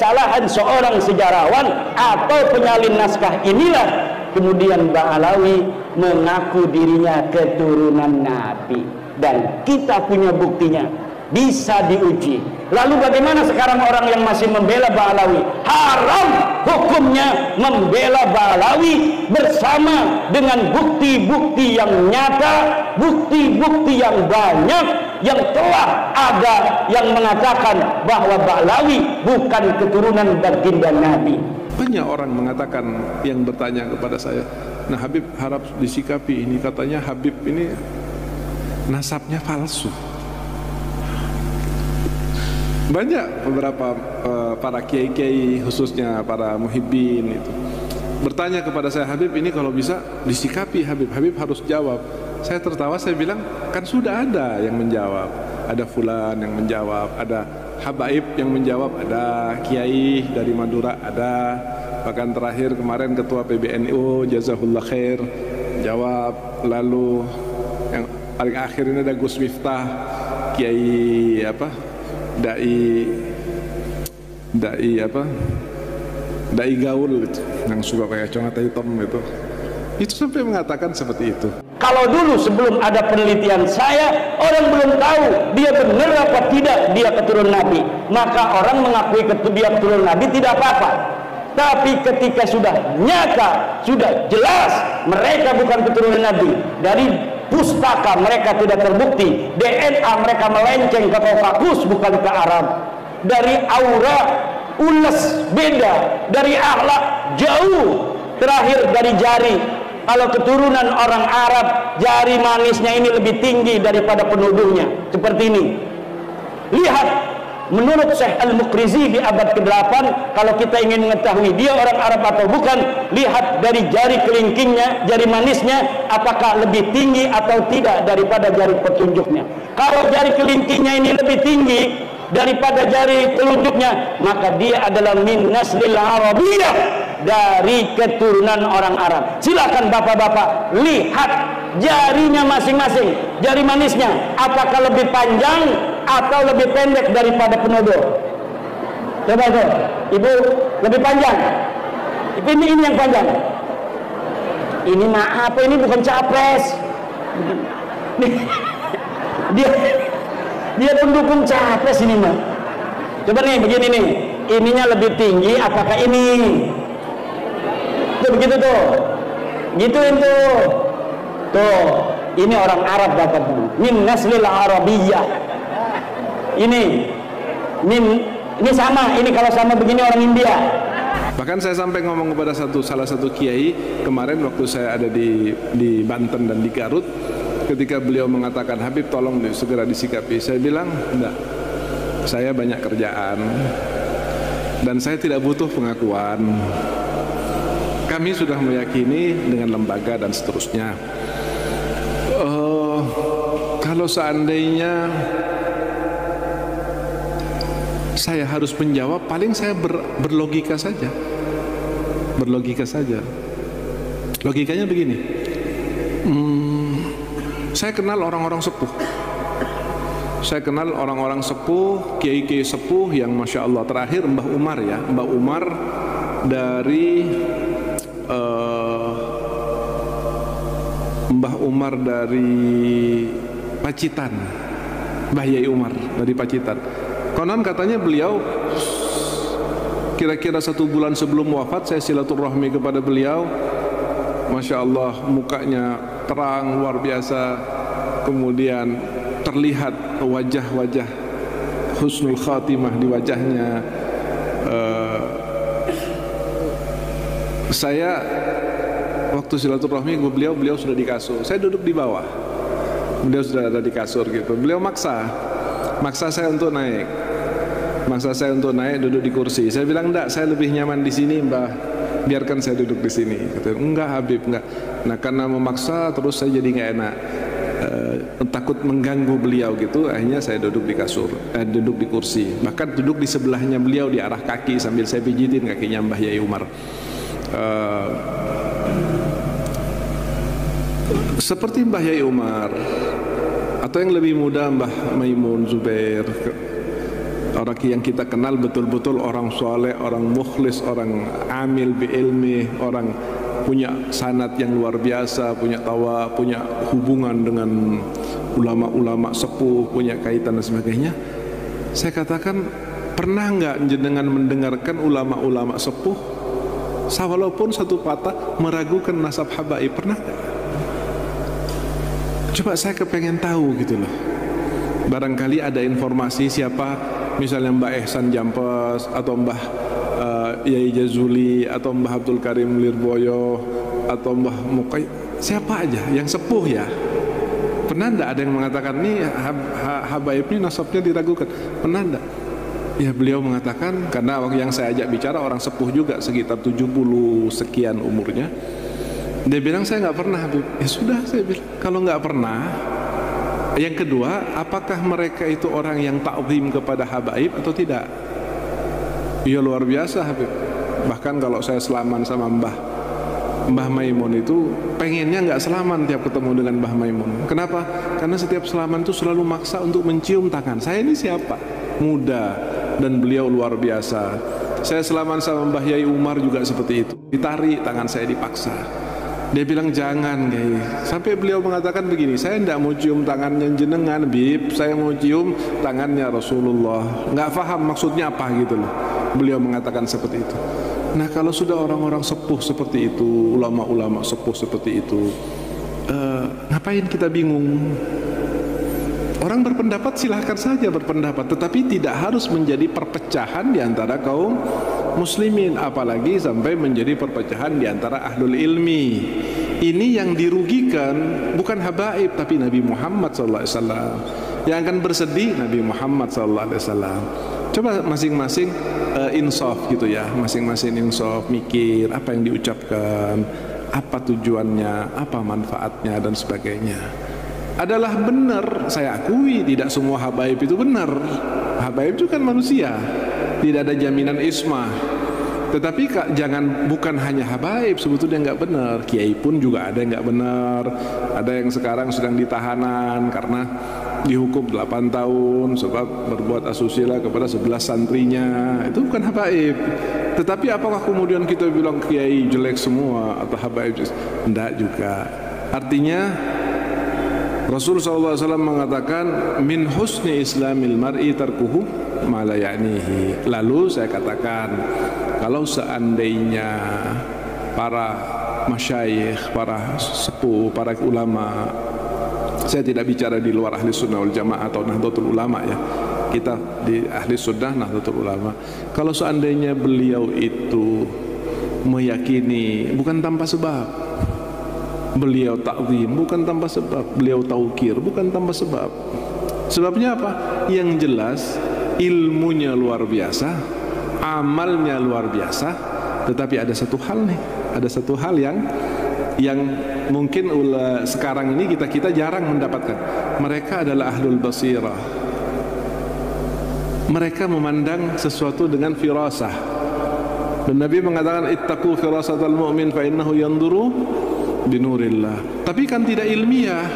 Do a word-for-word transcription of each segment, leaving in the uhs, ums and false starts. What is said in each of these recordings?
kesalahan seorang sejarawan atau penyalin naskah inilah kemudian Mbah Alawi mengaku dirinya keturunan Nabi, dan kita punya buktinya, bisa diuji. Lalu bagaimana sekarang orang yang masih membela Mbah Alawi? Haram hukumnya membela Mbah Alawi bersama dengan bukti-bukti yang nyata, bukti-bukti yang banyak yang telah ada yang mengatakan bahwa Mbah Alawi bukan keturunan baginda Nabi. Banyak orang mengatakan, yang bertanya kepada saya, nah Habib harap disikapi ini, katanya Habib ini nasabnya palsu. Banyak beberapa uh, para kiai-kiai, khususnya para muhibbin itu bertanya kepada saya, Habib ini kalau bisa disikapi Habib, Habib harus jawab. Saya tertawa, saya bilang, kan sudah ada yang menjawab, ada fulan yang menjawab, ada habaib yang menjawab, ada kiai dari Madura, ada bahkan terakhir kemarin ketua P B N U jazahullah khair jawab, lalu yang paling akhir ini ada Gus Miftah, kiai apa dai dai apa dai gaul itu, yang suka pakai celana hitam itu itu sampai mengatakan seperti itu. Kalau dulu sebelum ada penelitian saya, orang belum tahu dia benar apa tidak dia keturunan Nabi, maka orang mengakui dia keturunan Nabi tidak apa-apa. Tapi ketika sudah nyata, sudah jelas mereka bukan keturunan Nabi, dari pustaka mereka tidak terbukti, D N A mereka melenceng ke Kaukasus bukan ke Arab, dari aura ules beda, dari akhlak jauh, terakhir dari jari. Kalau keturunan orang Arab, jari manisnya ini lebih tinggi daripada penuduhnya, seperti ini. Lihat, menurut Syekh Al-Muqrizi di abad kedelapan, kalau kita ingin mengetahui dia orang Arab atau bukan, lihat dari jari kelingkingnya, jari manisnya, apakah lebih tinggi atau tidak daripada jari petunjuknya. Kalau jari kelingkingnya ini lebih tinggi daripada jari telunjuknya, maka dia adalah min naslil Arabiyah, dari keturunan orang Arab. Silakan bapak-bapak lihat jarinya masing-masing, jari manisnya apakah lebih panjang atau lebih pendek daripada penuduh. Coba itu, ibu lebih panjang. Ini ini yang panjang. Ini maaf, ini bukan capres. Dia dia pendukung capres ini mah. Coba nih begini nih, ininya lebih tinggi apakah ini? Tuh begitu tuh, gituin tuh, tuh ini orang Arab dapat min naslil Arabiyah. Ini, min, ini sama, ini kalau sama begini orang India. Bahkan saya sampai ngomong kepada satu salah satu kiai kemarin waktu saya ada di di Banten dan di Garut, ketika beliau mengatakan Habib tolong nih, segera disikapi. Saya bilang enggak, saya banyak kerjaan dan saya tidak butuh pengakuan. Kami sudah meyakini dengan lembaga dan seterusnya. Uh, kalau seandainya saya harus menjawab, paling saya ber, berlogika saja, berlogika saja. Logikanya begini, hmm, saya kenal orang-orang sepuh, saya kenal orang-orang sepuh, kiai-kiai sepuh yang masya Allah. Terakhir Mbah Umar ya, Mbah Umar dari uh, Mbah Umar dari Pacitan, Mbah Yai Umar dari Pacitan. Konon katanya beliau kira-kira satu bulan sebelum wafat saya silaturahmi kepada beliau, masya Allah mukanya terang luar biasa, kemudian terlihat wajah-wajah husnul khatimah di wajahnya. Uh, saya waktu silaturahmi ke beliau, beliau sudah di kasur, saya duduk di bawah, beliau sudah ada di kasur gitu. Beliau maksa, maksa saya untuk naik, maksa saya untuk naik duduk di kursi. Saya bilang enggak, saya lebih nyaman di sini Mbah, biarkan saya duduk di sini. Kata, enggak Habib, enggak. Nah karena memaksa terus saya jadi nggak enak, uh, takut mengganggu beliau gitu. Akhirnya saya duduk di kasur, eh, duduk di kursi. Bahkan duduk di sebelahnya beliau di arah kaki sambil saya pijitin kakinya Mbah Yai Umar. Uh, seperti Mbah Yai Umar atau yang lebih muda Mbah Maimun Zubair, Orang yang kita kenal betul-betul orang soleh, orang mukhlis, orang amil bi ilmi, orang punya sanad yang luar biasa, punya tawa, punya hubungan dengan ulama-ulama sepuh, punya kaitan dan sebagainya. Saya katakan, pernah nggak jenengan mendengarkan ulama-ulama sepuh walaupun satu patah meragukan nasab habaib? Pernah nggak? Coba saya kepengen tahu gitu loh. Barangkali ada informasi siapa, misalnya Mbah Ehsan Jampes atau Mbah uh, Yai Jazuli atau Mbah Abdul Karim Lirboyo atau Mbah Mukai, siapa aja yang sepuh ya. Pernah enggak ada yang mengatakan nih hab, habaib ini nasabnya diragukan? Pernah enggak? Ya beliau mengatakan, karena waktu yang saya ajak bicara orang sepuh juga sekitar tujuh puluh sekian umurnya. Dia bilang saya nggak pernah Habib. Ya sudah, saya bilang kalau nggak pernah. Yang kedua, apakah mereka itu orang yang takzim kepada habaib atau tidak? Ya luar biasa Habib. Bahkan kalau saya selaman sama Mbah Mbah Maimun itu pengennya nggak selaman tiap ketemu dengan Mbah Maimun. Kenapa? Karena setiap selaman itu selalu maksa untuk mencium tangan. Saya ini siapa? Muda, dan beliau luar biasa. Saya selaman sama Mbah Yai Umar juga seperti itu. Ditarik tangan saya, dipaksa. Dia bilang jangan Kiai. Sampai beliau mengatakan begini, saya tidak mau cium tangannya jenengan Bib, saya mau cium tangannya Rasulullah. Nggak paham maksudnya apa gitu loh. Beliau mengatakan seperti itu. Nah kalau sudah orang-orang sepuh seperti itu, ulama-ulama sepuh seperti itu, uh, ngapain kita bingung? Orang berpendapat silahkan saja berpendapat, tetapi tidak harus menjadi perpecahan di antara kaum muslimin, apalagi sampai menjadi perpecahan di antara ahlul ilmi. Ini yang dirugikan bukan habaib tapi Nabi Muhammad sallallahu alaihi wasallam. Yang akan bersedih Nabi Muhammad sallallahu alaihi wasallam. Coba masing-masing uh, insaf gitu ya, masing-masing insaf, mikir apa yang diucapkan, apa tujuannya, apa manfaatnya dan sebagainya. Adalah benar, saya akui tidak semua habaib itu benar. Habaib itu kan manusia, tidak ada jaminan ismah. Tetapi kak, jangan, bukan hanya habaib sebetulnya nggak benar. Kiai pun juga ada yang nggak benar. Ada yang sekarang sedang ditahanan karena dihukum delapan tahun sebab berbuat asusila kepada sebelas santrinya. Itu bukan habaib. Tetapi apakah kemudian kita bilang kiai jelek semua atau habaib? Tidak juga. Artinya Rasul sallallahu alaihi wasallam mengatakan min husni islamil mar'i tarkuhu ma la ya'nihi. Lalu saya katakan, kalau seandainya para masyayikh, para sepuh, para ulama, saya tidak bicara di luar ahli sunnah wal jamaah atau nahdlatul ulama ya, kita di ahli sunnah nahdlatul ulama, kalau seandainya beliau itu meyakini bukan tanpa sebab, beliau takzim bukan tanpa sebab, beliau taukir bukan tanpa sebab. Sebabnya apa? Yang jelas ilmunya luar biasa, amalnya luar biasa. Tetapi ada satu hal nih, ada satu hal yang yang mungkin ula, sekarang ini kita kita jarang mendapatkan. Mereka adalah ahlul basirah. Mereka memandang sesuatu dengan firasah. Dan Nabi mengatakan ittaqu firasatal mu'min fa innahu yanzuru binurillah. Tapi kan tidak ilmiah.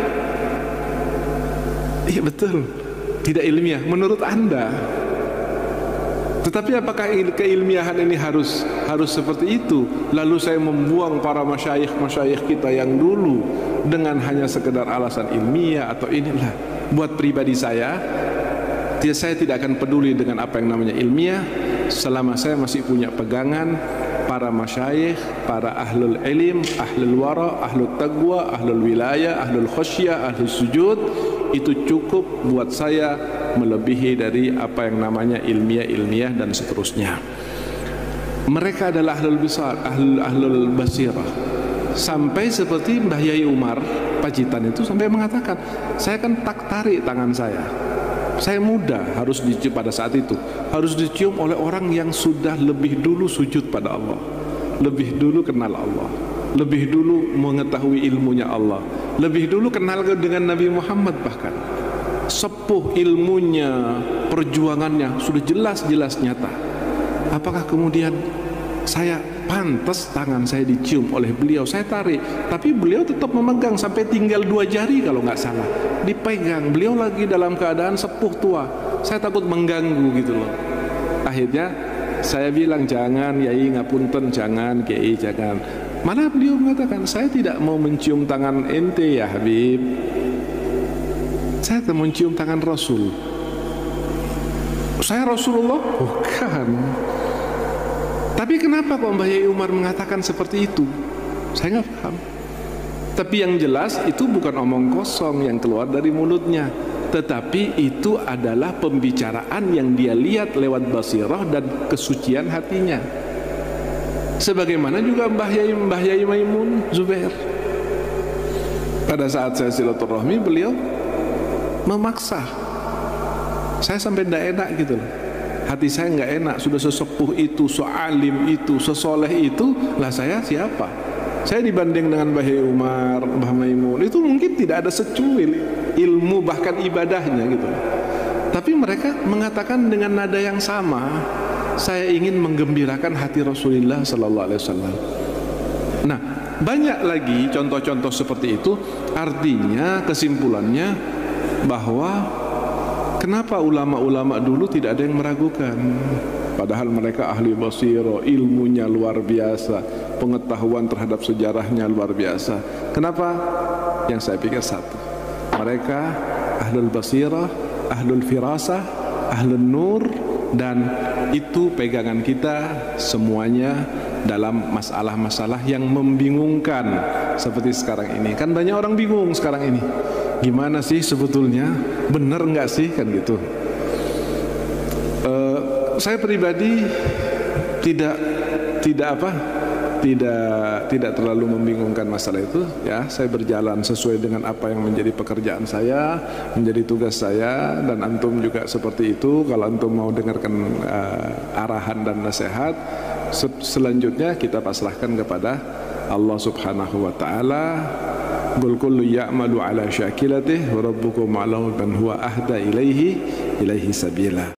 Iya betul, tidak ilmiah menurut Anda. Tetapi apakah keilmiahan ini harus harus seperti itu? Lalu saya membuang para masyayikh-masyayikh kita yang dulu dengan hanya sekedar alasan ilmiah atau inilah. Buat pribadi saya, saya tidak akan peduli dengan apa yang namanya ilmiah selama saya masih punya pegangan para masyayikh, para ahlul ilim, ahlul wara, ahlul taqwa, ahlul wilayah, ahlul khasyah, ahlul sujud. Itu cukup buat saya melebihi dari apa yang namanya ilmiah-ilmiah dan seterusnya. Mereka adalah ahlul besar, ahlul, ahlul basirah. Sampai seperti Mbah Yai Umar Pacitan itu sampai mengatakan, saya kan tak tarik tangan saya, saya muda, harus dicium pada saat itu, harus dicium oleh orang yang sudah lebih dulu sujud pada Allah, lebih dulu kenal Allah, lebih dulu mengetahui ilmunya Allah, lebih dulu kenal dengan Nabi Muhammad, bahkan sepuh ilmunya, perjuangannya sudah jelas-jelas nyata. Apakah kemudian saya pantas tangan saya dicium oleh beliau? Saya tarik, tapi beliau tetap memegang sampai tinggal dua jari kalau nggak salah, dipegang. Beliau lagi dalam keadaan sepuh tua. saya takut mengganggu gitu loh. Akhirnya saya bilang, jangan Yai, ngapunten, jangan Kiai, jangan. Mana beliau mengatakan, saya tidak mau mencium tangan ente ya Habib, saya mau mencium tangan Rasul. Saya Rasulullah? Bukan. Tapi kenapa kok Mbah Yai Umar mengatakan seperti itu? Saya nggak paham. Tapi yang jelas itu bukan omong kosong yang keluar dari mulutnya, tetapi itu adalah pembicaraan yang dia lihat lewat basirah dan kesucian hatinya. Sebagaimana juga Mbah Yai, Mbah Yai Maimun Zubair. Pada saat saya silaturahmi, beliau memaksa. Saya sampai tidak enak gitu loh. Hati saya nggak enak, sudah sesepuh itu, sealim itu, sesoleh itu, lah saya siapa? Saya dibanding dengan Mbah Yai Umar, Mbah Maimun, itu mungkin tidak ada secuil ilmu bahkan ibadahnya gitu. Tapi mereka mengatakan dengan nada yang sama, saya ingin menggembirakan hati Rasulullah Sallallahu Alaihi Wasallam. Nah, banyak lagi contoh-contoh seperti itu. Artinya kesimpulannya bahwa kenapa ulama-ulama dulu tidak ada yang meragukan, padahal mereka ahli basiro, ilmunya luar biasa, pengetahuan terhadap sejarahnya luar biasa. Kenapa? Yang saya pikir satu, mereka ahlul basirah, ahlul firasah, ahlul nur, dan itu pegangan kita semuanya dalam masalah-masalah yang membingungkan seperti sekarang ini. Kan banyak orang bingung sekarang ini, gimana sih sebetulnya, benar nggak sih, kan gitu. Uh, saya pribadi tidak tidak apa tidak tidak terlalu membingungkan masalah itu ya. Saya berjalan sesuai dengan apa yang menjadi pekerjaan saya, menjadi tugas saya, dan antum juga seperti itu. Kalau antum mau dengarkan uh, arahan dan nasihat, selanjutnya kita pasrahkan kepada Allah Subhanahu wa taala. Qul kullu ya'malu ala syakilatih wa rabbukum a'lamu man huwa ahda ilaihi ilaihi sabila.